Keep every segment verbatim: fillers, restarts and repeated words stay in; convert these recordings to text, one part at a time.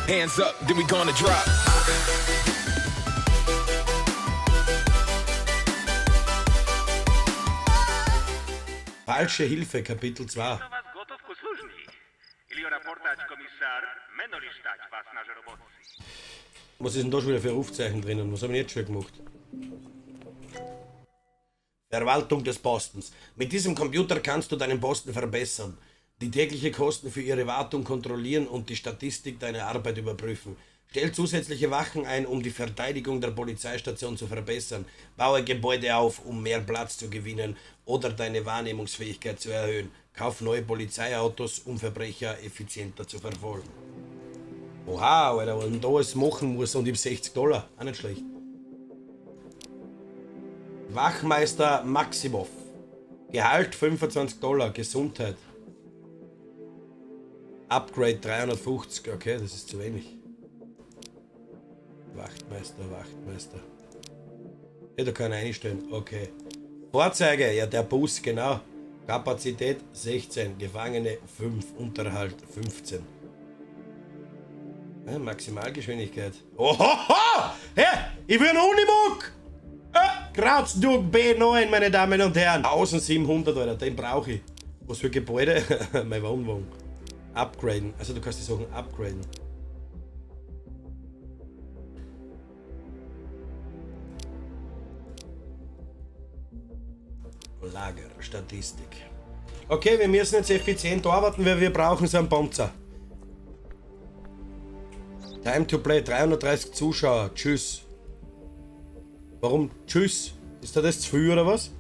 Hands up, then we gonna drop. Falsche Hilfe, Kapitel zwei. Was ist denn da schon wieder für Rufzeichen drinnen? Was haben wir jetzt schon gemacht? Verwaltung des Postens. Mit diesem Computer kannst du deinen Posten verbessern, die tägliche Kosten für ihre Wartung kontrollieren und die Statistik deiner Arbeit überprüfen. Stell zusätzliche Wachen ein, um die Verteidigung der Polizeistation zu verbessern. Baue Gebäude auf, um mehr Platz zu gewinnen oder deine Wahrnehmungsfähigkeit zu erhöhen. Kauf neue Polizeiautos, um Verbrecher effizienter zu verfolgen. Oha, Alter, was man da alles machen muss und ich hab sechzig Dollar. Auch nicht schlecht. Wachmeister Maximov. Gehalt fünfundzwanzig Dollar. Gesundheit. Upgrade dreihundertfünfzig. Okay, das ist zu wenig. Wachtmeister, Wachtmeister. Ja, da kann ich einstellen. Okay. Vorzeige, ja, der Bus, genau. Kapazität sechzehn. Gefangene fünf. Unterhalt fünfzehn. Ja, Maximalgeschwindigkeit. Ohoho! Hey, ich will einen Unimog! Äh, Krautsdurk B neun, meine Damen und Herren. eintausendsiebenhundert, Alter, den brauche ich. Was für Gebäude? Mein Wohnwagen. Upgraden. Also du kannst die Sachen upgraden. Lager, Statistik. Okay, wir müssen jetzt effizient arbeiten, weil wir brauchen so einen Panzer. Time to play, dreihundertdreißig Zuschauer. Tschüss. Warum tschüss? Ist da das zu viel oder was?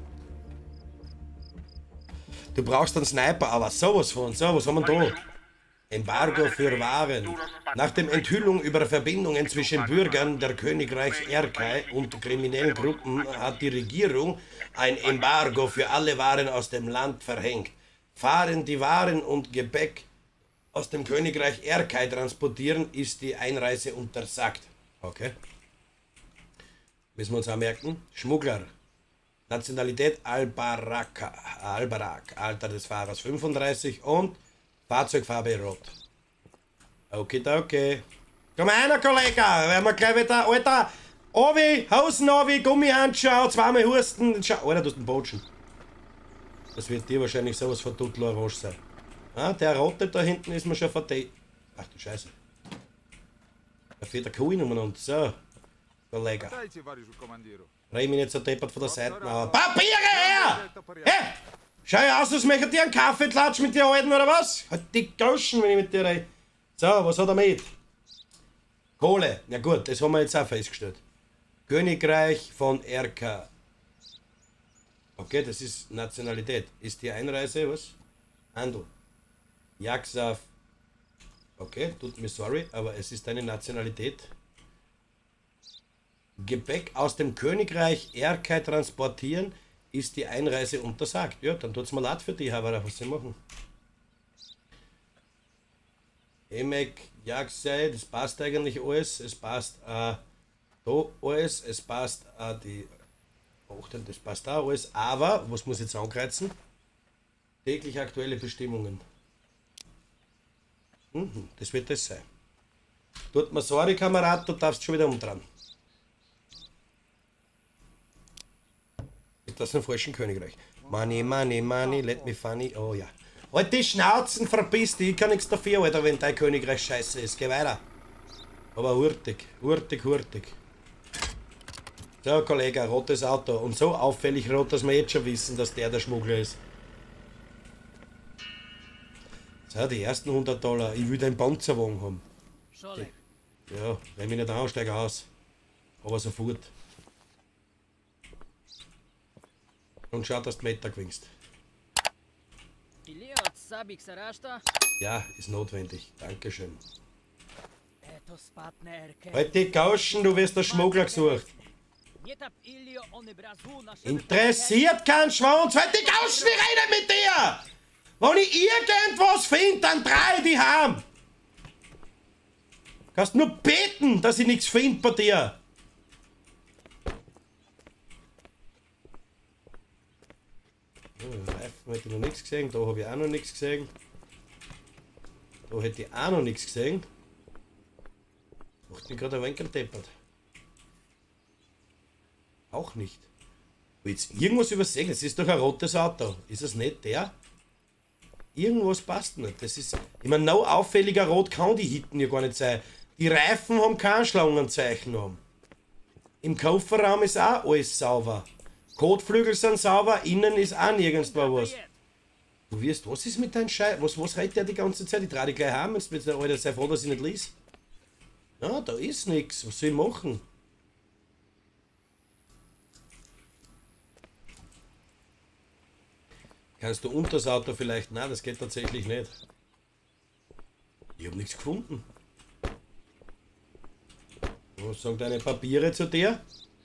Du brauchst einen Sniper, aber sowas von. So, was haben wir da? Embargo für Waren. Nach der Enthüllung über Verbindungen zwischen Bürgern der Königreichs Erkai und kriminellen Gruppen hat die Regierung ein Embargo für alle Waren aus dem Land verhängt. Fahren die Waren und Gepäck aus dem Königreich Erkai transportieren, ist die Einreise untersagt. Okay. Müssen wir uns auch merken. Schmuggler. Nationalität Albaraka. Albarak. Alter des Fahrers fünfunddreißig und Fahrzeugfarbe rot. Okay, okay. Komm einer, Kollege. Werden wir gleich wieder. Alter. Ovi, Hosen Ovi, Gummihandschuhe, zweimal Husten. Schau, Alter, du hast einen Botschen. Das wird dir wahrscheinlich sowas von Tuttel Orange sein. Ah, der rote da hinten ist mir schon verdeckt. Ach du Scheiße. Da fehlt der Kuh umeinander. So, Kollege. Dreh mich nicht so deppert von der Seite. Papiere her! Hey! Schau ja aus, als möchte dir einen Kaffee klatschen mit dir halten, oder was? Halt die Goschen, wenn ich mit dir rede. So, was hat er mit? Kohle. Ja gut, das haben wir jetzt auch festgestellt. Königreich von Erka. Okay, das ist Nationalität. Ist die Einreise, was? Handel. Jagsaf. Okay, tut mir sorry, aber es ist eine Nationalität. Gepäck aus dem Königreich Erkai transportieren, ist die Einreise untersagt. Ja, dann tut's mir leid für die, aber was sie machen. Emek, Jagsei, das passt eigentlich alles. Es passt äh, da alles, es passt äh, die. Das passt da alles, aber, was muss ich jetzt ankreuzen? Täglich aktuelle Bestimmungen. Mhm, das wird das sein. Tut mir sorry, Kamerad, du darfst schon wieder umdrehen. Das ist ein falschen Königreich. Money, money, money, let me funny. Oh ja. Halt die Schnauzen, verpiss dich. Ich kann nichts dafür, Alter, wenn dein Königreich scheiße ist. Geh weiter. Aber hurtig, hurtig, hurtig. So, Kollege, rotes Auto. Und so auffällig rot, dass wir jetzt schon wissen, dass der der Schmuggler ist. So, die ersten hundert Dollar. Ich will einen Panzerwagen haben. Die, ja, wenn ich nicht ansteige aus. Aber sofort. Und schau, dass du Meter gewinnst. Ja, ist notwendig. Dankeschön. Halt die Gauschen, du wirst der Schmuggler gesucht. Interessiert kein Schwanz. Halt die Gauschen, ich rede mit dir! Wenn ich irgendwas finde, dann drei die haben. Kannst nur beten, dass ich nichts finde bei dir. Da hätte ich noch nichts gesehen, da habe ich auch noch nichts gesehen. Da hätte ich auch noch nichts gesehen. bin gerade ein wenig gedeppert. Auch nicht. Jetzt irgendwas übersehen, es ist doch ein rotes Auto. Ist es nicht der? Irgendwas passt nicht. Das ist. Ich meine, no auffälliger Rot kann die Hitten ja gar nicht sein. Die Reifen haben kein Schlangenzeichen haben. Im Kofferraum ist auch alles sauber. Kotflügel sind sauber, innen ist auch nirgendwo was. Du wirst, was ist mit deinem Scheiß? Was, was redet der die ganze Zeit? Ich trage die gleich heim, jetzt mit der Alter, sei froh, dass ich nicht lies. Ja, da ist nichts. Was soll ich machen? Kannst du unter das Auto vielleicht? Nein, das geht tatsächlich nicht. Ich habe nichts gefunden. Was sagen deine Papiere zu dir?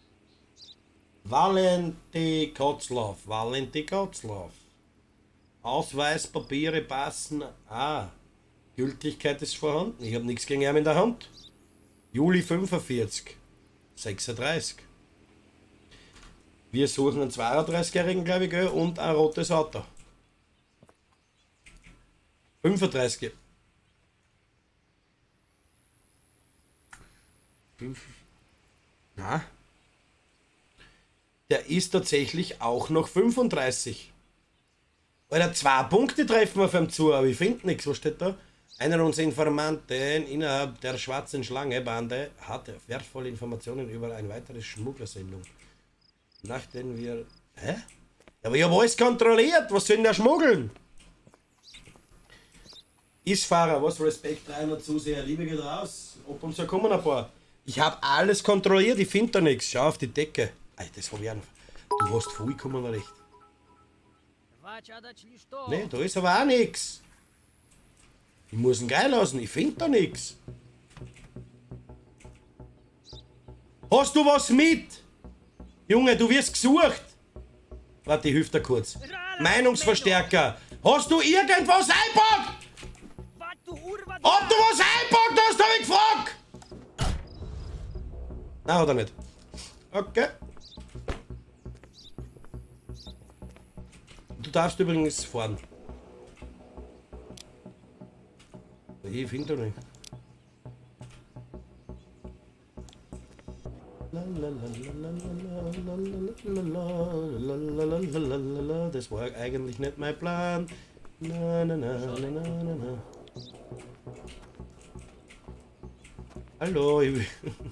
Valenti Kotzlaff, Valenti Kotzlaff. Ausweispapiere passen. Ah, Gültigkeit ist vorhanden. Ich habe nichts gegen ihn in der Hand. Juli fünfundvierzig, sechsunddreißig. Wir suchen einen zweiunddreißigjährigen, glaube ich, und ein rotes Auto. fünfunddreißig. Na? Der ist tatsächlich auch noch fünfunddreißig. Alter, zwei Punkte treffen wir auf ihm zu, aber ich finde nichts. Was steht da? Einer unserer Informanten innerhalb der schwarzen Schlange-Bande hat wertvolle Informationen über eine weitere Schmugglersendung. Nachdem wir... Hä? Aber ich habe alles kontrolliert. Was soll denn der schmuggeln? Ist Fahrer, was Respekt reiner Zuseher, Liebe geht raus. Ob und so kommen ein paar. Ich habe alles kontrolliert, ich finde da nichts. Schau auf die Decke. Ey, das habe ich auch noch. Du hast vollkommen recht. Ne, da ist aber auch nichts. Ich muss ihn geil lassen, ich finde da nichts. Hast du was mit? Junge, du wirst gesucht. Warte, ich hilf dir kurz. Meinungsverstärker. Hast du irgendwas einpackt? Ob du was einpackt hast, hab ich gefragt. Nein, hat er nicht. Okay. Du darfst übrigens fahren. Ich finde doch nicht. Das war eigentlich nicht mein Plan. Na, na, na, na, na, na. Hallo, ich...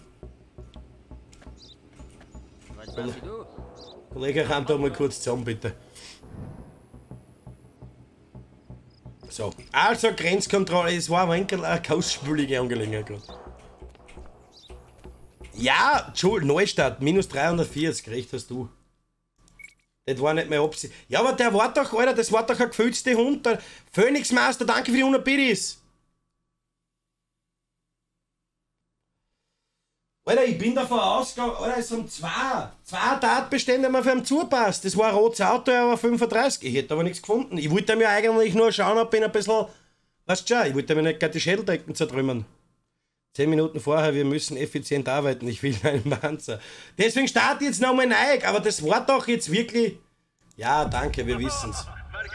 Kollege, ran da mal kurz zusammen, bitte. So, also Grenzkontrolle, es war ein wenig eine kostspielige Angelegenheit. Ja, Entschuldigung, Neustadt, minus dreihundertvierzig, recht hast du. Das war nicht mehr Absicht. Ja, aber der war doch, Alter, das war doch ein gefülzter Hund. Der Phoenixmaster, danke für die hundert Bidis. Alter, ich bin davon ausgegangen, Alter, es sind zwei, zwei Tatbestände, die mir für ihn zupasst. Das war ein rotes Auto, er war fünfunddreißig. Ich hätte aber nichts gefunden. Ich wollte mir eigentlich nur schauen, ob ich ein bisschen, weißt du schon, ich wollte mir nicht gerade die Schädeldecken zertrümmern. Zehn Minuten vorher, wir müssen effizient arbeiten, ich will einen Panzer. Deswegen starte ich jetzt nochmal neu, aber das war doch jetzt wirklich... Ja, danke, wir wissen's.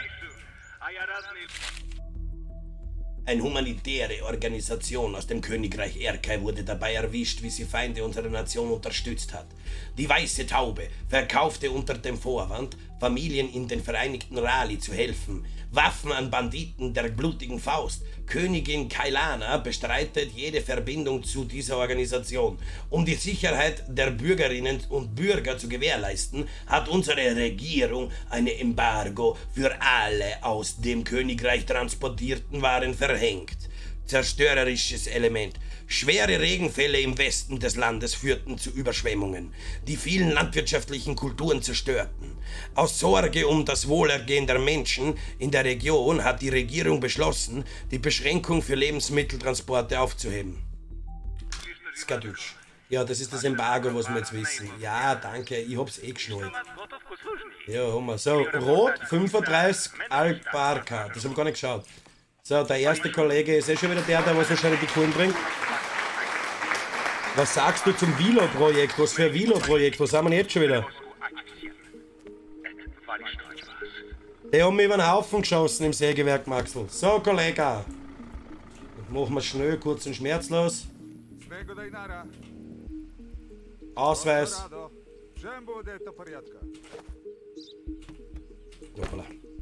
Eine humanitäre Organisation aus dem Königreich Erkai wurde dabei erwischt, wie sie Feinde unserer Nation unterstützt hat. Die Weiße Taube verkaufte unter dem Vorwand, Familien in den Vereinigten Rali zu helfen, Waffen an Banditen der blutigen Faust. Königin Kailana bestreitet jede Verbindung zu dieser Organisation. Um die Sicherheit der Bürgerinnen und Bürger zu gewährleisten, hat unsere Regierung ein Embargo für alle aus dem Königreich transportierten Waren verhängt. Zerstörerisches Element. Schwere Regenfälle im Westen des Landes führten zu Überschwemmungen, die vielen landwirtschaftlichen Kulturen zerstörten. Aus Sorge um das Wohlergehen der Menschen in der Region hat die Regierung beschlossen, die Beschränkung für Lebensmitteltransporte aufzuheben. Skadutsch. Ja, das ist das Embargo, was wir jetzt wissen. Ja, danke, ich hab's eh geschnallt. Ja, haben wir. So, Rot, fünfunddreißig, Albarca. Das haben wir gar nicht geschaut. So, der erste Kollege ist eh schon wieder der, der was wahrscheinlich die Kunden bringt. Was sagst du zum Vilo-Projekt? Was für ein Vilo-Projekt? Was haben wir jetzt schon wieder? Die haben mich über den Haufen geschossen im Sägewerk, Maxl. So, Kollege. Machen wir schnell, kurz und schmerzlos. Ausweis. Hoppala.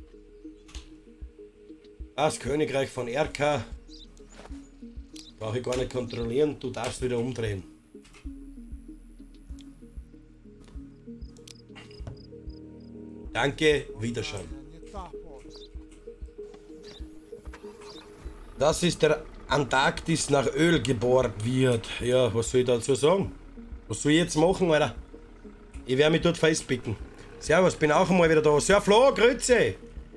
Das Königreich von Erka. Brauche ich gar nicht kontrollieren, du darfst wieder umdrehen. Danke, Wiederschauen. Das ist der Antarktis nach Öl gebohrt wird. Ja, was soll ich dazu sagen? Was soll ich jetzt machen, Alter? Ich werde mich dort festpicken. Servus, bin auch einmal wieder da. Sehr Flo, Grüße!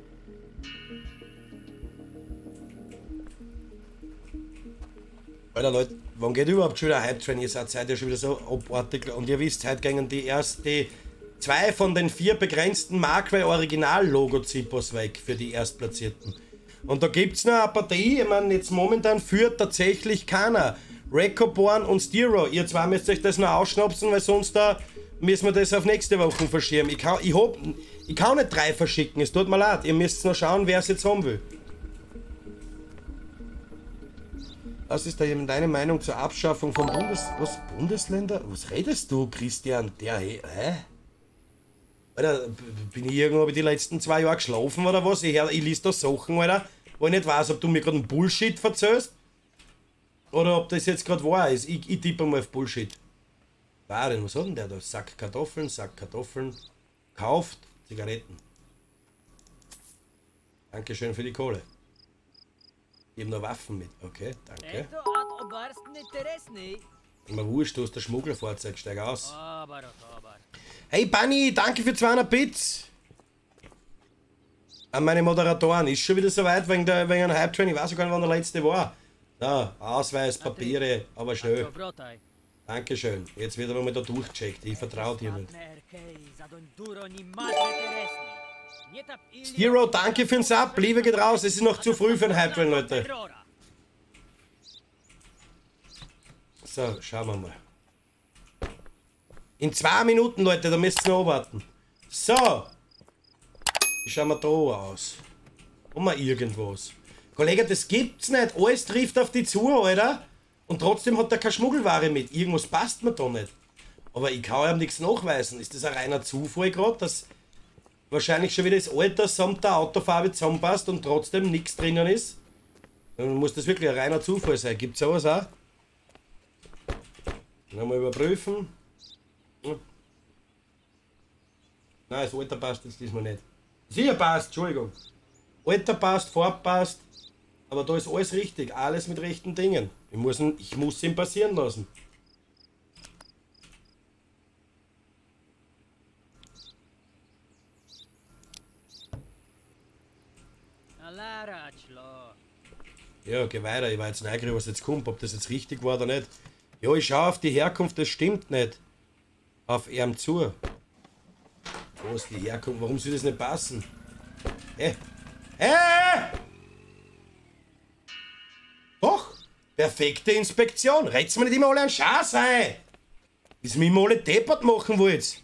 Alter Leute, wann geht überhaupt schon wieder Hype Train? Ihr seid heute ja schon wieder so abartig. Und ihr wisst, heute gingen die erste zwei von den vier begrenzten Markway Original Logo-Zippos weg für die Erstplatzierten. Und da gibt es noch eine Partie, ich meine, jetzt momentan führt tatsächlich keiner. Recoborn und Stero, ihr zwei müsst euch das noch ausschnapsen, weil sonst da müssen wir das auf nächste Woche verschieben. Ich kann, ich hab, ich kann nicht drei verschicken, es tut mir leid. Ihr müsst noch schauen, wer es jetzt haben will. Was ist da eben deine Meinung zur Abschaffung von Bundes... Was? Bundesländer? Was redest du, Christian? Der... Hä? Alter, bin ich irgendwo bei die letzten zwei Jahre geschlafen oder was? Ich, ich lese da Sachen, Alter, wo ich nicht weiß, ob du mir gerade einen Bullshit verzählst. Oder ob das jetzt gerade wahr ist. Ich, ich tippe mal auf Bullshit. Waren, was hat denn der da? Sack Kartoffeln, Sack Kartoffeln. Kauft Zigaretten. Dankeschön für die Kohle. Ich hab noch Waffen mit. Okay, danke. Immer wurscht, du hast das Schmugglerfahrzeug, steig aus. Hey Bunny, danke für zweihundert Bits. An meine Moderatoren, ist schon wieder soweit wegen, der, wegen einem Hype-Train, ich weiß gar nicht, wann der letzte war. Da, Ausweis, Papiere, aber schnell. Dankeschön, jetzt wird er mal da durchgecheckt, ich vertraue dir nicht. Stero, danke für den Sub, Liebe geht raus, es ist noch zu früh für einen Hype-Train, Leute. So, schauen wir mal. In zwei Minuten, Leute, da müsst ihr noch warten. So. Wie schauen wir da aus? Haben wir irgendwas? Kollege, das gibt's nicht. Alles trifft auf die zu, Alter. Und trotzdem hat er keine Schmuggelware mit. Irgendwas passt mir da nicht. Aber ich kann ihm nichts nachweisen. Ist das ein reiner Zufall gerade, dass wahrscheinlich schon wieder das Alter samt der Autofarbe zusammenpasst und trotzdem nichts drinnen ist? Dann muss das wirklich ein reiner Zufall sein. Gibt's sowas auch? Nochmal überprüfen. Hm. Nein, das Alter passt jetzt diesmal nicht. Sicher passt, Entschuldigung. Alter passt, Farbe passt. Aber da ist alles richtig. Alles mit rechten Dingen. Ich muss ihn, ich muss ihn passieren lassen. Ja, geh weiter. Ich war jetzt neugierig, was jetzt kommt. Ob das jetzt richtig war oder nicht. Ja, ich schaue auf die Herkunft, das stimmt nicht. Auf ihm zu. Wo ist die Herkunft? Warum soll das nicht passen? Hä? Hä? Doch! Perfekte Inspektion! Rät's mir nicht immer alle einen Scheiß ein! Bis mir immer alle deppert machen wollt.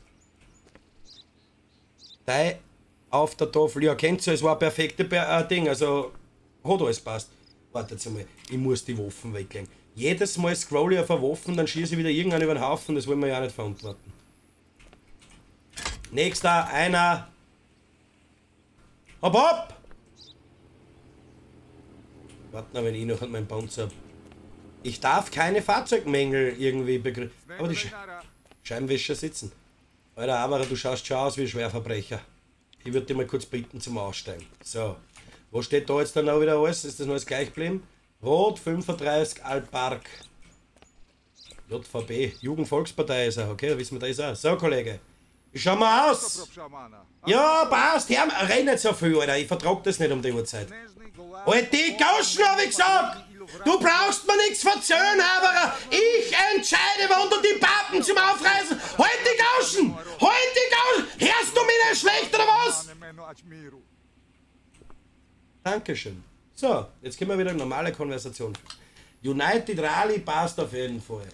Dei auf der Tafel. Ja, kennt ihr, es war ein perfektes äh, Ding. Also, hat alles passt. Wartet mal, ich muss die Waffen weglegen. Jedes Mal scroll ich auf eine Waffe, dann schieße ich wieder irgendeinen über den Haufen, das wollen wir ja auch nicht verantworten. Nächster, einer. Hopp, hopp! Warte mal, wenn ich noch an meinem Panzer. Ich darf keine Fahrzeugmängel irgendwie begründen. Aber die Sch Scheibenwischer sitzen. Alter, aber du schaust schon aus wie ein Schwerverbrecher. Ich würde dir mal kurz bitten zum Aussteigen. So. Wo steht da jetzt dann auch wieder alles? Ist das noch alles gleich geblieben? Rot fünfunddreißig Altpark. J V B, Jugendvolkspartei ist er, okay, da wissen wir, da ist er. So, Kollege, wie schauen wir aus? Ja, passt, Herr, renn nicht so viel, Alter, ich vertrag das nicht um die Uhrzeit. Halt die Gauschen, hab ich gesagt! Du brauchst mir nichts verzögern, aber ich entscheide, wann du die Pappen zum Aufreißen. Halt die Gauschen! Halt die Gauschen! Hörst du mich nicht schlecht, oder was? Dankeschön. So, jetzt können wir wieder eine normale Konversation führen. United Rally passt auf jeden Fall.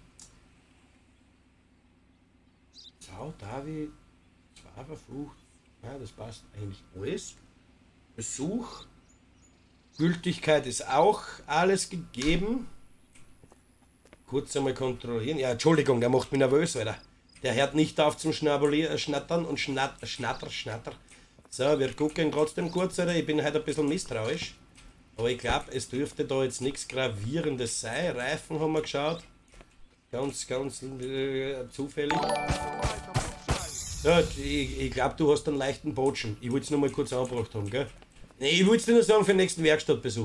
Sau, David, zwei verflucht. Ja, das passt eigentlich alles. Besuch. Gültigkeit ist auch alles gegeben. Kurz einmal kontrollieren. Ja, Entschuldigung, der macht mich nervös, Alter. Der hört nicht auf zum Schnabulieren, Schnattern und Schnatter, Schnatter, Schnatter. So, wir gucken trotzdem kurz, Alter. Ich bin halt ein bisschen misstrauisch. Aber ich glaube, es dürfte da jetzt nichts Gravierendes sein. Reifen haben wir geschaut. Ganz, ganz äh, zufällig. Ja, ich, ich glaube, du hast einen leichten Botschen. Ich wollte es nur mal kurz angebracht haben, gell? Nee, ich wollte es dir nur sagen für den nächsten Werkstattbesuch.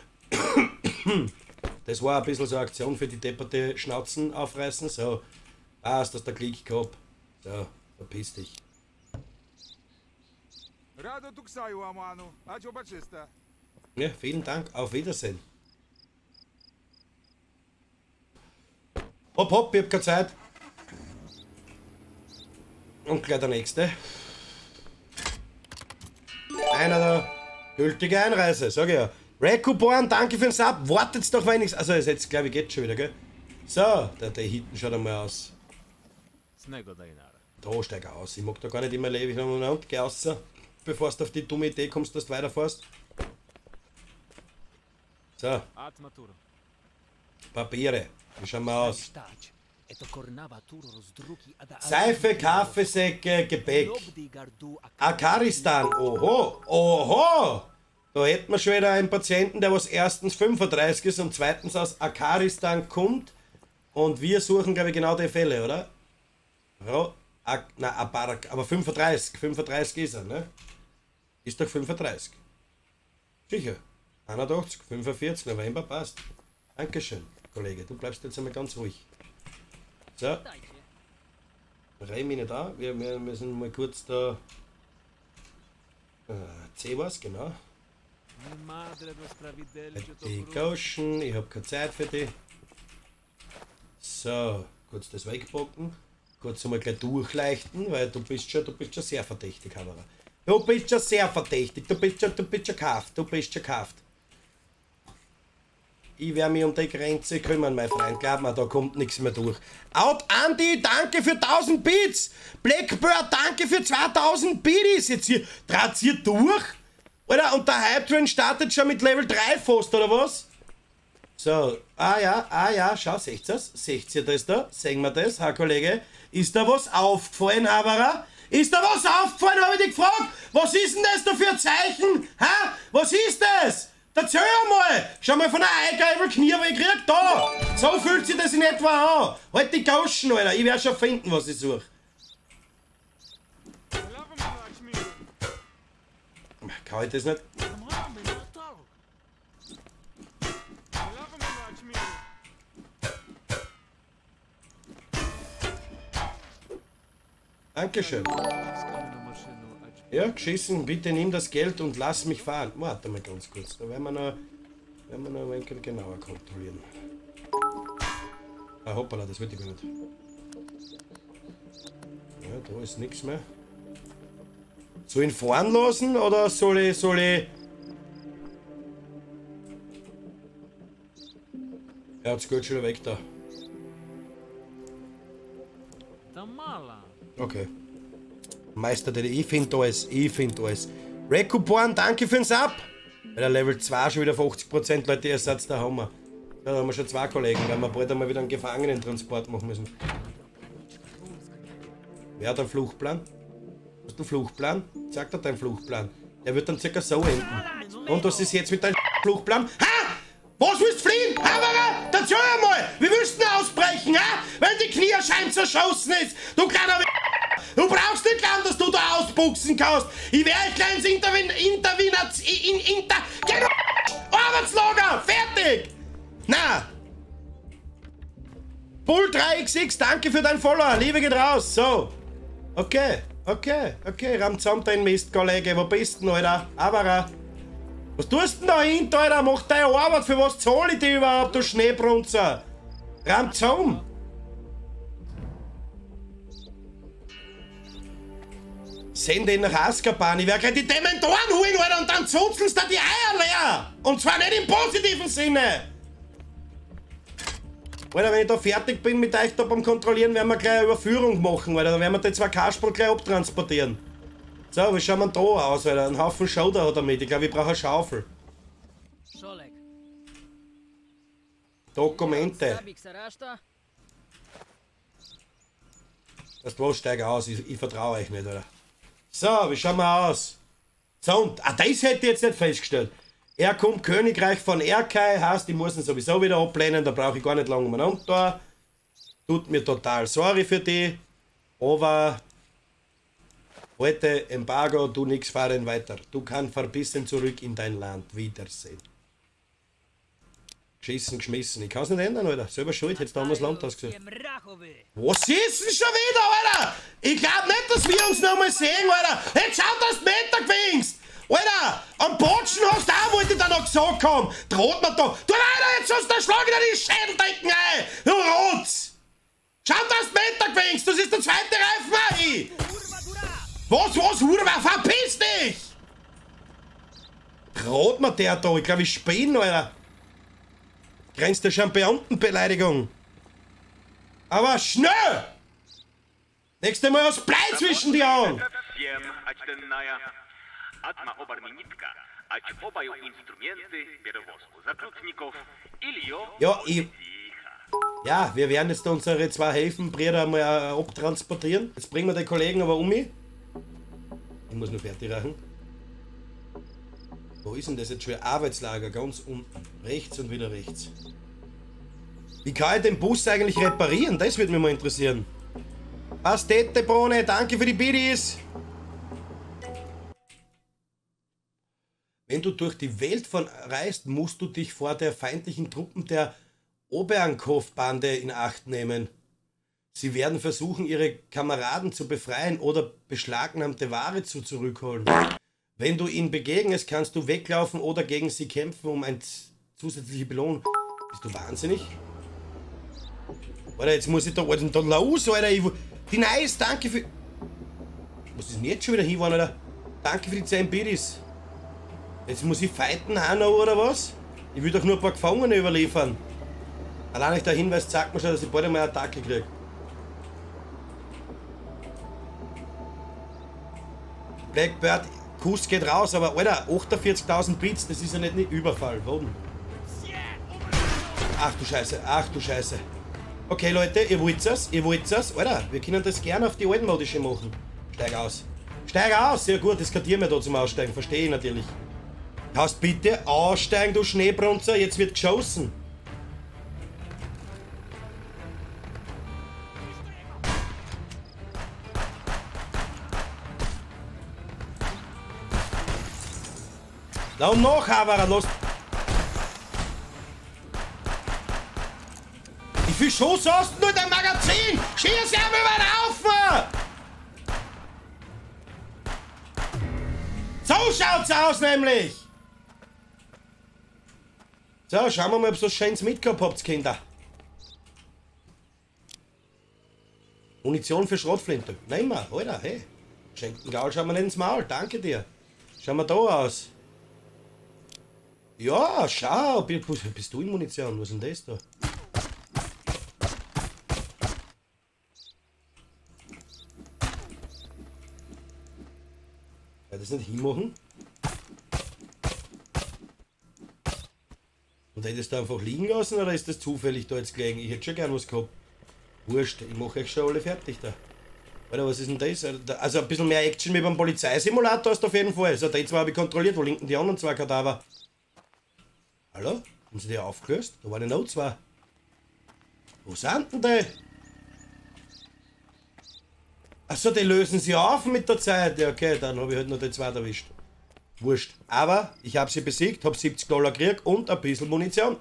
Das war ein bisschen so eine Aktion für die depperte Schnauzen aufreißen. So, passt, dass der Klick gehabt. So, verpiss dich. Ja, vielen Dank. Auf Wiedersehen. Hopp, hopp, ich hab keine Zeit. Und gleich der nächste. Einer der gültige Einreise, sag ich ja. Recuborn, danke für den Sub. Wartet's doch wenigstens. Also, jetzt glaube ich geht schon wieder, gell? So, der, der hinten schaut einmal aus. Da steig aus. Ich mag da gar nicht immer ewig lang. Geh raus, bevor du auf die dumme Idee kommst, dass du weiterfährst. So. Papiere. Wie schauen wir aus? Seife, Kaffeesäcke, Gepäck. Akaristan. Oho. Oho. Da hätten wir schon wieder einen Patienten, der was erstens fünfunddreißig ist und zweitens aus Akaristan kommt. Und wir suchen, glaube ich, genau die Fälle, oder? Ja, Ak na, Abarak, aber fünfunddreißig. fünfunddreißig ist er, ne? Ist doch fünfunddreißig. Sicher. einundachtzig, fünfundvierzig, November passt. Dankeschön, Kollege. Du bleibst jetzt einmal ganz ruhig. So. Reih mich nicht an. Wir, wir müssen mal kurz da. Äh, C was, genau. Die Gauschen, ich habe keine Zeit für die. So, kurz das wegpacken. Kurz einmal gleich durchleuchten, weil du bist schon, du bist schon sehr verdächtig, Kamera. Du bist schon sehr verdächtig, du bist schon, du bist schon gekauft, du bist schon gekauft. Ich werde mich um die Grenze kümmern, mein Freund. Glaub mir, da kommt nichts mehr durch. Out Andy, danke für tausend Bits. Blackbird, danke für zweitausend Bits. Jetzt hier, dreht ihr durch? Oder? Und der Hype Train startet schon mit Level drei fast, oder was? So, ah ja, ah ja, schau, seht ihr's? Seht ihr das da? Sehen wir das, Herr Kollege? Ist da was aufgefallen, Haberer? Ist da was aufgefallen, habe ich dich gefragt? Was ist denn das da für ein Zeichen? Hä? Was ist das? Erzähl mal! Schau mal von der Eigeibel Knie, aber ich krieg da! So fühlt sich das in etwa an! Halt die Gauschen, Alter! Ich werde schon finden, was ich suche. Kann ich das nicht? Dankeschön. Ja, geschissen, bitte nimm das Geld und lass mich fahren. Warte mal ganz kurz, da werden wir noch, werden wir noch ein wenig genauer kontrollieren. Ah, hoppala, das will ich gar nicht. Ja, da ist nichts mehr. Soll ich ihn fahren lassen oder soll ich, soll ich... Ja, jetzt geht schon wieder weg da. Okay. Meister, ich finde alles, ich finde alles. Recuborn, danke für den Sub. Bei der Level zwei schon wieder auf achtzig Prozent, Leute, ihr seid der Hammer. Ja, da haben wir schon zwei Kollegen, weil wir bald einmal wieder einen Gefangenentransport machen müssen. Wer hat einen Fluchtplan? Hast du einen Fluchtplan? Sag dir deinen Fluchtplan. Der wird dann circa so enden. Und was ist jetzt mit deinem Fluchtplan? Ha! Was willst du fliehen? Haberer! Dann schau mal! Wie willst du denn ausbrechen, ha? Wenn die Kniescheibe zerschossen ist! Du kleiner... Du brauchst nicht lernen, dass du da ausbuchsen kannst. Ich werde gleich ins Intervin... Intervinaz... In... Inter... Genau... Arbeitslager! Fertig! Na! Bull drei X X, danke für dein Follower. Liebe geht raus. So. Okay. Okay. Okay. Ramm zusammen dein Mist, Kollege. Wo bist du denn, Alter? Abara. Was tust du denn da hinten, Alter? Mach deine Arbeit. Für was zahle ich dir überhaupt, du Schneebrunzer? Ramm zusammen. Sende ihn nach Azkaban. Ich werde gleich die Dementoren holen, Alter, und dann zuzelst du die Eier leer. Und zwar nicht im positiven Sinne. Alter, wenn ich da fertig bin mit euch da beim Kontrollieren, werden wir gleich eine Überführung machen, Alter. Dann werden wir die zwei Kasperl gleich abtransportieren. So, wie schauen wir da aus, Alter? Ein Haufen Schauder hat er mit. Ich glaube, ich brauche eine Schaufel. Dokumente. Das was, steig aus, ich, ich vertraue euch nicht, oder? So, wie schauen wir aus? So, und, ah, das hätte ich jetzt nicht festgestellt. Er kommt Königreich von Erkai, heißt, ich muss ihn sowieso wieder ablehnen, da brauche ich gar nicht lange umeinander. Tut mir total sorry für die, aber heute Embargo, du nix fahren weiter. Du kannst verbissen zurück in dein Land. Wiedersehen. Geschissen, geschmissen. Ich kann es nicht ändern, Alter. Selber schuld, hätte damals Landhaus gesagt. Was ist denn schon wieder, Alter? Ich glaube nicht, dass wir uns noch mal sehen, Alter. Jetzt schaut, dass du Meter gewinnst. Alter, am Botschen hast du auch, wollte ich da noch gesagt haben. Droht mir da. Du Alter, jetzt hast du da Schlag in die Schädeldecken ein. Du Rotz. Schaut, dass du Meter gewinnst. Das ist der zweite Reifen. Was, was, Hurwa? Verpiss dich! Droht mir der da. Ich glaube, ich spinne, Alter. Grenzt ja schon Beamtenbeleidigung. Aber schnell! Nächstes Mal hast du Blei zwischen die Augen. Ja, ich... Ja, wir werden jetzt unsere zwei Häfenbrüder mal äh, abtransportieren. Jetzt bringen wir den Kollegen aber um mich. Ich muss noch fertig machen. Wo ist denn das jetzt schon? Arbeitslager, ganz unten. Rechts und wieder rechts. Wie kann ich den Bus eigentlich reparieren? Das würde mich mal interessieren. Pastete Bohne, danke für die Biddies. Wenn du durch die Welt von reist, musst du dich vor der feindlichen Truppen der Oberankow-Bande in Acht nehmen. Sie werden versuchen, ihre Kameraden zu befreien oder beschlagnahmte Ware zu zurückholen. Wenn du ihnen begegnest, kannst du weglaufen oder gegen sie kämpfen, um eine zusätzliche Belohnung. Bist du wahnsinnig? Alter, jetzt muss ich da, Alter, da los, Alter. Ich, die Nice, danke für... Was ist denn jetzt schon wieder hingefahren, Alter? Danke für die zehn Biddies. Jetzt muss ich fighten, Hanno, oder was? Ich will doch nur ein paar Gefangene überliefern. Allein nicht der Hinweis zeigt mir schon, dass ich bald einmal eine Attacke kriege. Blackbird, Kuss geht raus, aber Alter, achtundvierzigtausend Bits, das ist ja nicht ein Überfall. Warum? Ach du Scheiße, ach du Scheiße. Okay Leute, ihr wollt es, ihr wollt es. Alter, wir können das gerne auf die altmodische machen. Steig aus. Steig aus, sehr gut, das kartieren wir da zum Aussteigen, verstehe ich natürlich. Kannst bitte aussteigen, du Schneebrunzer, jetzt wird geschossen. Na und noch, aber los. Wie viel Schuss hast du in deinem Magazin? Schieß ja über den Haufen! So schaut's aus, nämlich! So, schauen wir mal, ob ihr so schönes mitgehabt habt, Kinder. Munition für Schrotflinte. Nehmen wir, Alter, hey. Schenken Gaul, schauen wir nicht ins Maul, danke dir. Schauen wir da aus. Ja, schau, bist du in Munition? Was ist denn das da? Ja, das nicht hinmachen. Und hättest du einfach liegen lassen oder ist das zufällig da jetzt gelegen? Ich hätte schon gern was gehabt. Wurscht, ich mache euch schon alle fertig da. Alter, was ist denn das? Also ein bisschen mehr Action mit beim Polizeisimulator hast du auf jeden Fall. Also die zwei habe ich kontrolliert, wo liegen die anderen zwei Kadaver? Hallo? Haben sie die aufgelöst? Da waren ja noch zwei. Wo sind denn die? Achso, die lösen sie auf mit der Zeit. Ja, okay, dann habe ich halt noch die zwei erwischt. Wurscht. Aber ich habe sie besiegt, habe siebzig Dollar gekriegt und ein bisschen Munition.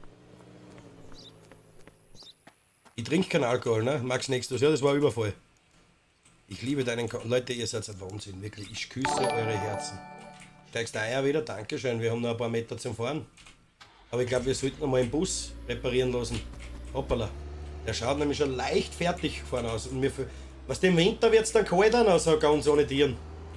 Ich trinke keinen Alkohol, ne? Mag's nächstes Jahr, das war ein Überfall. Ich liebe deinen Ko Leute, ihr seid ein Wahnsinn, wirklich. Ich küsse eure Herzen. Steigst du Eier wieder? Dankeschön, wir haben noch ein paar Meter zum Fahren. Aber ich glaube, wir sollten noch mal den Bus reparieren lassen. Hoppala. Der schaut nämlich schon leicht fertig vorne aus. Und wir, was dem Winter wird es dann kalt an, also ganz ohne Tieren.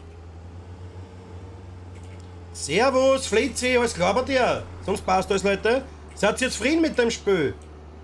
Servus, Flitzi, alles klar bei dir? Sonst passt alles, Leute. Seid ihr jetzt zufrieden mit dem Spiel?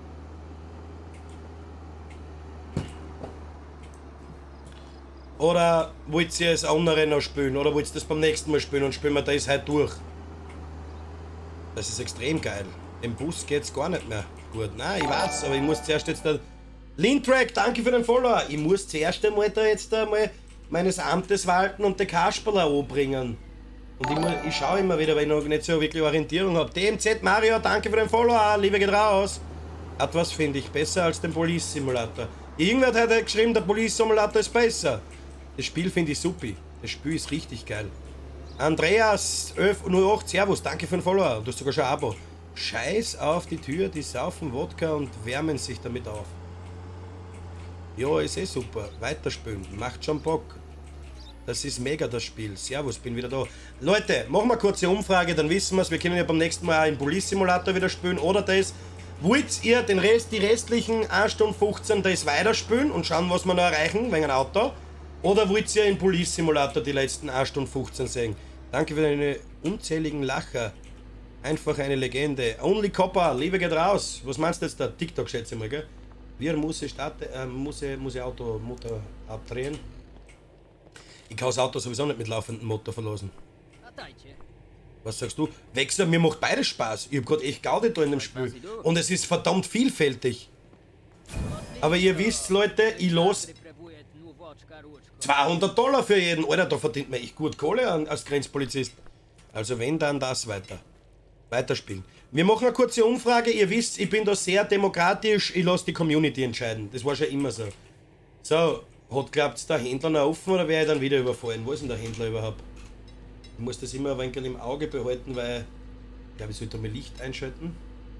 Oder wollt ihr das andere noch spielen? Oder wollt ihr das beim nächsten Mal spielen und spielen wir das heute durch? Das ist extrem geil. Dem Bus geht's gar nicht mehr gut. Nein, ich weiß, aber ich muss zuerst jetzt da... Lintrack, danke für den Follower. Ich muss zuerst einmal da jetzt einmal meines Amtes walten und den Kasperler anbringen. Und ich, muss, ich schaue immer wieder, weil ich noch nicht so wirklich Orientierung habe. D M Z Mario, danke für den Follower. Liebe geht raus. Etwas finde ich besser als den Police Simulator. Irgendwer hat heute geschrieben, der Police Simulator ist besser. Das Spiel finde ich super. Das Spiel ist richtig geil. Andreas elf null acht, Servus, danke für den Follower. Du hast sogar schon ein Abo. Scheiß auf die Tür, die saufen Wodka und wärmen sich damit auf. Ja, ist eh super. Weiterspielen. Macht schon Bock. Das ist mega, das Spiel. Servus, bin wieder da. Leute, machen wir eine kurze Umfrage, dann wissen wir es. Wir können ja beim nächsten Mal auch im Police Simulator wieder spielen. Oder das. Wollt ihr den Rest, die restlichen eine Stunde fünfzehn das weiterspielen und schauen, was wir noch erreichen, wegen einem Auto? Oder wollt ihr im Police Simulator die letzten eine Stunde fünfzehn sehen? Danke für deine unzähligen Lacher. Einfach eine Legende. Only Copper, Liebe geht raus. Was meinst du jetzt da? TikTok, schätze ich mal, gell? Wir muss ich starten, äh, muss ich, muss ich Auto, Motor abdrehen. Ich kann das Auto sowieso nicht mit laufendem Motor verlassen. Was sagst du? Wechsel, mir macht beides Spaß. Ich hab grad echt Gaudi da in dem Spiel. Und es ist verdammt vielfältig. Aber ihr wisst, Leute, ich los zweihundert Dollar für jeden. Alter, da verdient man echt gut Kohle als Grenzpolizist. Also wenn, dann das weiter. Weiterspielen. Wir machen eine kurze Umfrage. Ihr wisst, ich bin da sehr demokratisch. Ich lasse die Community entscheiden. Das war schon immer so. So, hat glaubt der Händler noch offen oder werde ich dann wieder überfallen? Wo ist denn der Händler überhaupt? Ich muss das immer ein wenig im Auge behalten, weil ich glaube, ich sollte mal Licht einschalten.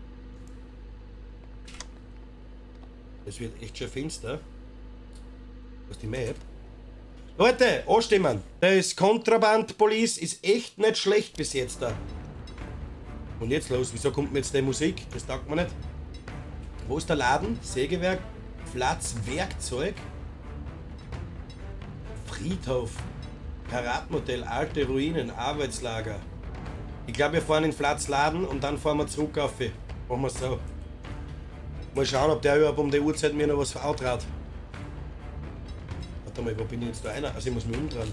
Es wird echt schon finster. Was die Map? Leute, anstimmen! Das Kontraband Police ist echt nicht schlecht bis jetzt da. Und jetzt los, wieso kommt mir jetzt die Musik? Das taugt mir nicht. Wo ist der Laden? Sägewerk, Platz, Werkzeug, Friedhof, Karatmodell, alte Ruinen, Arbeitslager. Ich glaube, wir fahren in Platz Laden und dann fahren wir zurück auf. Machen wir es so. Mal schauen, ob der überhaupt um die Uhrzeit mir noch was vertraut. Warte mal, wo bin ich jetzt da einer? Also ich muss mich umdrehen.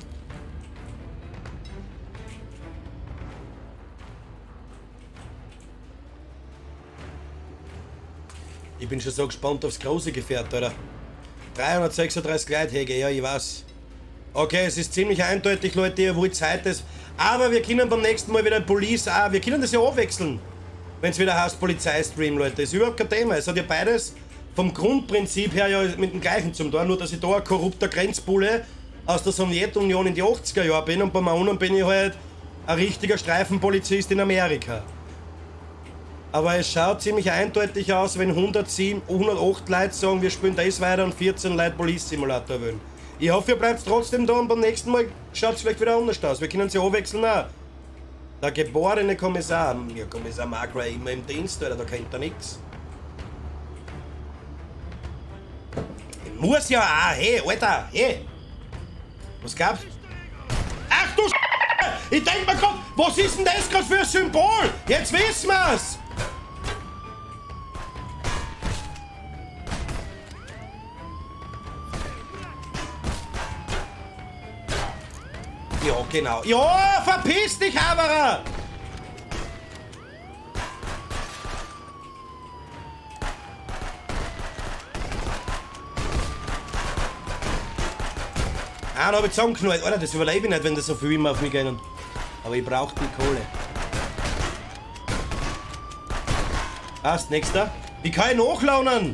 Ich bin schon so gespannt aufs große Gefährt, oder? dreihundertsechsunddreißig Gleithäge, ja, ich weiß. Okay, es ist ziemlich eindeutig, Leute, ihr wollt Zeit ist. Aber wir können beim nächsten Mal wieder Police auch. Wir können das ja abwechseln. Wenn es wieder heißt Polizeistream, Leute. Das ist überhaupt kein Thema. Es hat ja beides vom Grundprinzip her ja mit dem gleichen zum tun. Nur, dass ich da ein korrupter Grenzbulle aus der Sowjetunion in die achtziger Jahre bin und beim anderen bin ich halt ein richtiger Streifenpolizist in Amerika. Aber es schaut ziemlich eindeutig aus, wenn hundertsieben, hundertacht Leute sagen, wir spielen das weiter und vierzehn Leute Police Simulator wollen. Ich hoffe, ihr bleibt trotzdem da und beim nächsten Mal schaut es vielleicht wieder anders aus. Wir können sie abwechseln auch. Der geborene Kommissar. Ja, Kommissar Mark war immer im Dienst, Alter, da kennt er nichts. Muss ja auch, hey, Alter, hey. Was gab's? Ach du Sch***! Ich denk mir grad, was ist denn das gerade für ein Symbol? Jetzt wissen wir's! Ja, genau. Ja, verpiss dich, Haberer! Ah, da hab ich zusammengeknallt. Alter, das überlebe ich nicht, wenn das so viel immer auf mich gehen. Aber ich brauch die Kohle. Passt, nächster. Wie kann ich nachlaunen?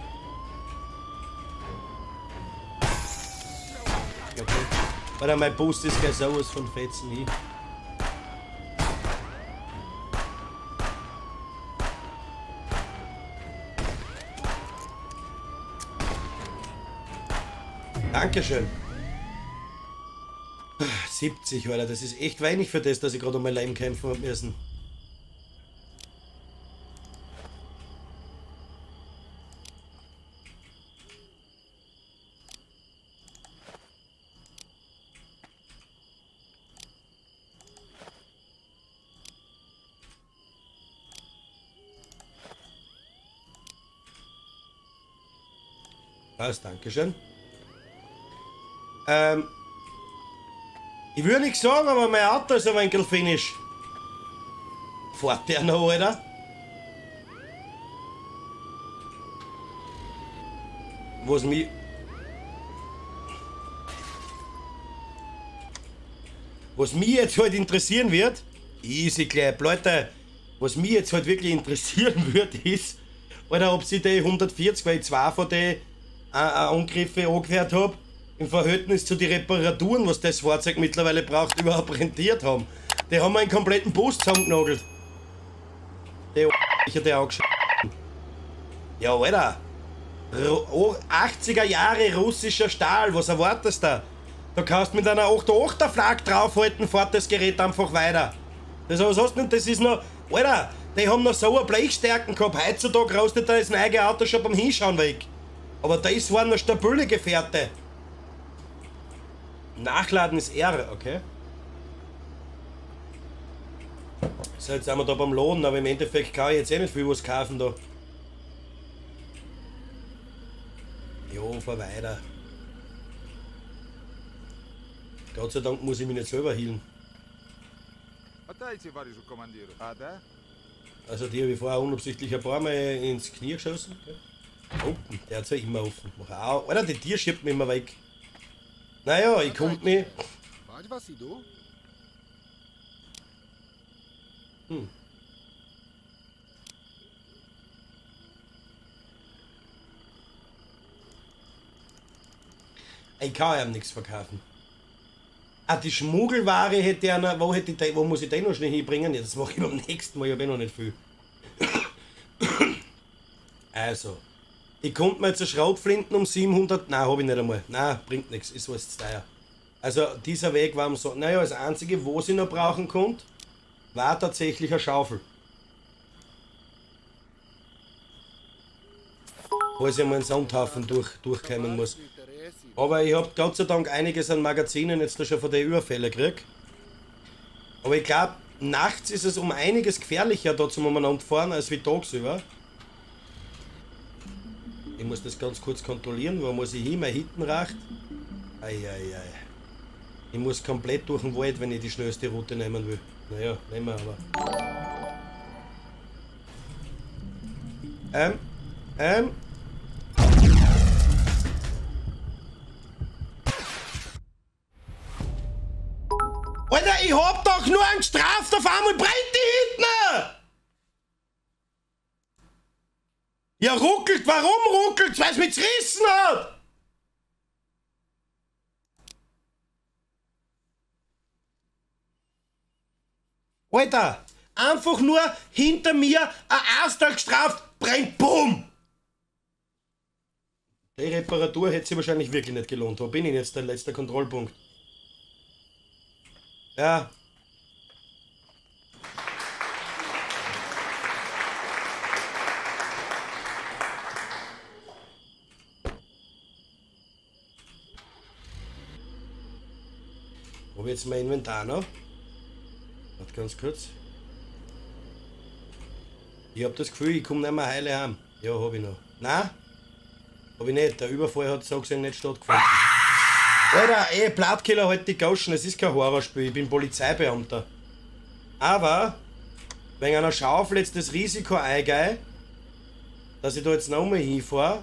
Okay. Alter, mein Boost ist gleich sowas von Fetzen hin. Dankeschön. siebzig, Alter, das ist echt wenig für das, dass ich gerade um mein Leben kämpfen hab müssen. Passt, Dankeschön. Ähm, ich würde nichts sagen, aber mein Auto ist ein wenig finish. Fährt der noch, Alter? was mich... Was mich jetzt halt interessieren wird, easy Clap, Leute, was mich jetzt halt wirklich interessieren wird, ist, Alter, ob sie die hundertvierzig, weil ich zwei von den äh, Angriffen angehört habe, im Verhältnis zu den Reparaturen, was das Fahrzeug mittlerweile braucht, überhaupt rentiert haben. Die haben einen kompletten Bus zusammengenagelt. Der ich hat der angeschaut. Ja, Alter. achtziger Jahre russischer Stahl, was erwartest du? Da kannst du mit einer acht achter Flak draufhalten, fährt das Gerät einfach weiter. Das, was hast du nicht? Das ist noch. Alter, die haben noch so eine Blechstärken gehabt. Heutzutage rostet da das neue Auto schon beim Hinschauen weg. Aber das waren noch stabile Gefährte. Nachladen ist R, okay? So, jetzt sind wir da beim Lohn, aber im Endeffekt kann ich jetzt eh nicht viel was kaufen da. Jo, fahr weiter. Gott sei Dank muss ich mich nicht selber healen. Also die habe ich vorher unabsichtlich ein paar Mal ins Knie geschossen. Okay. Oh, der hat ja immer offen. Alter, die Tier schiebt mich immer weg. Naja, ich konnte mich... Hm. Ich kann ihm nichts verkaufen. Ah, die Schmuggelware hätte ich noch, wo, hätte ich, wo muss ich den noch schnell hinbringen? Ja, das mache ich beim nächsten Mal, ich habe eh noch nicht viel. Also, ich konnte mir jetzt eine Schrotflinten um siebenhundert, nein, habe ich nicht einmal. Nein, bringt nichts, ist alles zu teuer. Also, dieser Weg war so, naja, das einzige, was ich noch brauchen konnte, war tatsächlich eine Schaufel. Falls ich mal einen Sandhaufen durch, durchkommen muss. Aber ich habe Gott sei Dank einiges an Magazinen jetzt da schon von den Überfällen gekriegt. Aber ich glaube, nachts ist es um einiges gefährlicher da zum umeinander fahren als wie tagsüber. Ich muss das ganz kurz kontrollieren, wo muss ich hin, mein Hitten reicht. Eieiei. Ich muss komplett durch den Wald, wenn ich die schnellste Route nehmen will. Naja, nehmen wir aber. Ähm, ähm. Alter, ich hab doch nur einen gestraft, auf einmal brennt die hinten! Ja, ruckelt, warum ruckelt? Weil es mich zerrissen hat! Alter, einfach nur hinter mir ein Astal gestraft, brennt, BUM! Die Reparatur hätte sich wahrscheinlich wirklich nicht gelohnt. Wo bin ich jetzt, der letzte Kontrollpunkt? Ja. Habe ich jetzt mein Inventar noch? Warte ganz kurz. Ich hab das Gefühl, ich komme nicht mehr heile heim. Ja, hab ich noch. Nein? Hab ich nicht. Der Überfall hat so gesehen nicht stattgefunden. Alter, ey, Blattkiller, halt die Gauschen, es ist kein Horrorspiel, ich bin Polizeibeamter. Aber, wenn einer Schaufel jetzt das Risiko eingehe, dass ich da jetzt nochmal hinfahre,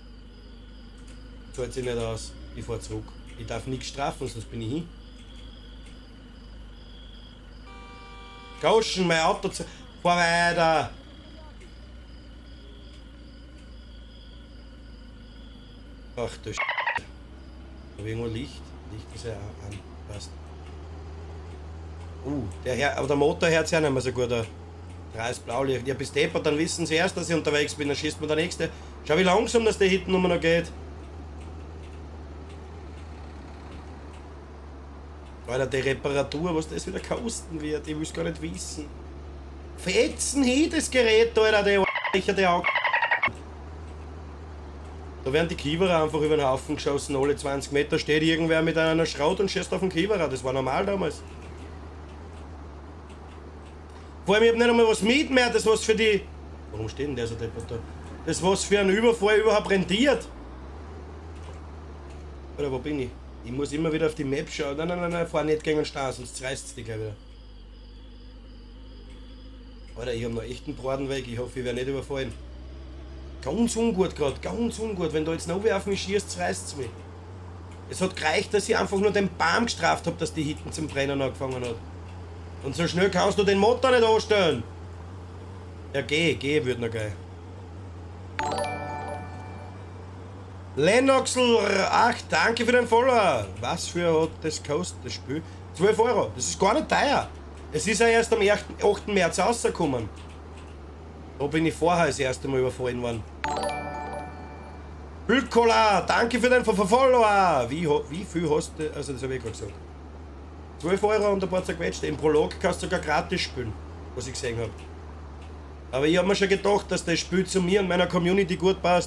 zahlt sich nicht aus. Ich fahr zurück. Ich darf nichts strafen, sonst bin ich hin. Gauschen, mein Auto, fahr weiter! Ach du Sch***. Habe ich irgendwo Licht? Licht ist ja an. Passt. Uh, der Her aber der Motor hört sich ja nicht mehr so gut an. Drei Blaulicht. Ja, bis deppert, dann wissen sie erst, dass ich unterwegs bin, dann schießt mir der nächste. Schau, wie langsam das der hinten nur noch geht. Alter, die Reparatur, was das wieder kosten wird, ich will es gar nicht wissen. Fetzen hin das Gerät, Alter, der Arschlöcher, der auch. Da werden die Kiewerer einfach über den Haufen geschossen, alle zwanzig Meter steht irgendwer mit einer Schraut und schießt auf den Kiewerer, das war normal damals. Vor allem, ich hab nicht einmal was mit mehr, das was für die... Warum steht denn der so deppert da? Das was für einen Überfall überhaupt rentiert. Oder wo bin ich? Ich muss immer wieder auf die Map schauen. Nein, nein, nein, nein, fahr nicht gegen den Stau, sonst reißt es dich gleich wieder. Alter, ich hab noch echt einen Braten weg, ich hoffe, ich werde nicht überfallen. Ganz ungut gerade, ganz ungut. Wenn da jetzt noch wer auf mich schießt, reißt es mich. Es hat gereicht, dass ich einfach nur den Baum gestraft habe, dass die hinten zum Brennen angefangen hat. Und so schnell kannst du den Motor nicht anstellen. Ja, geh, geh, würde noch gehen. Lennoxl acht, danke für den Follower. Was für hat das gekostet, das Spiel? zwölf Euro, das ist gar nicht teuer. Es ist ja erst am achten März rausgekommen. Da bin ich vorher das erste Mal überfallen worden. Bülkola, danke für den Follower. Wie, wie viel hast du, also das habe ich gerade gesagt. zwölf Euro und ein paar zerquetschte. Im Prolog kannst du sogar gratis spielen, was ich gesehen habe. Aber ich habe mir schon gedacht, dass das Spiel zu mir und meiner Community gut passt.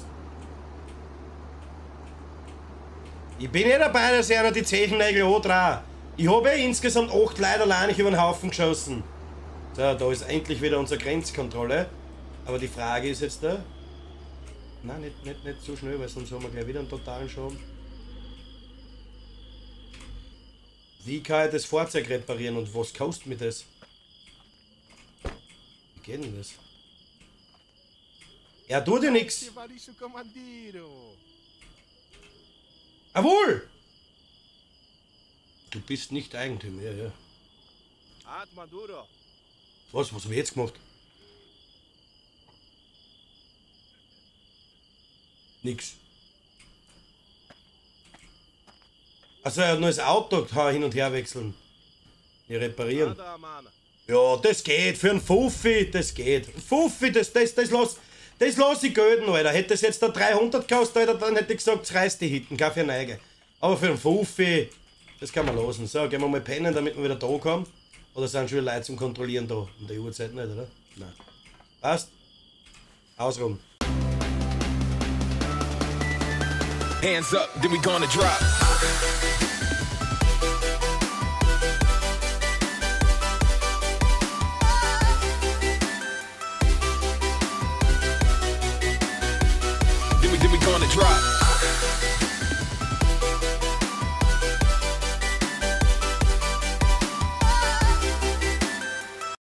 Ich bin nicht dabei, dass einer die Zechennägel andreht. Ich habe ja insgesamt acht Leute allein über den Haufen geschossen. So, da ist endlich wieder unsere Grenzkontrolle. Aber die Frage ist jetzt da. Nein, nicht, nicht, nicht so schnell, weil sonst haben wir gleich wieder einen totalen Schaden. Wie kann ich das Fahrzeug reparieren und was kostet mir das? Wie geht denn das? Er tut ja nichts. Jawohl! Du bist nicht Eigentümer, ja, ja. Was, was haben wir jetzt gemacht? Nix. Also er hat nur das Auto hin und her wechseln. Ja, reparieren. Ja, das geht. Für einen Fuffi, das geht. Fuffi, das, das, das lass, das lass ich gelten, Alter. Hätte es jetzt da dreihundert gekostet, Alter, dann hätte ich gesagt, es reißt die Hitten, Kaffee Neige. Aber für einen Fuffi, das kann man lassen. So, gehen wir mal pennen, damit wir wieder da kommen. Oder sind schon wieder Leute zum Kontrollieren da? Um die Uhrzeit nicht, oder? Nein. Passt? Ausruhen. Hands up, then we gonna drop. Then we, then we gonna drop.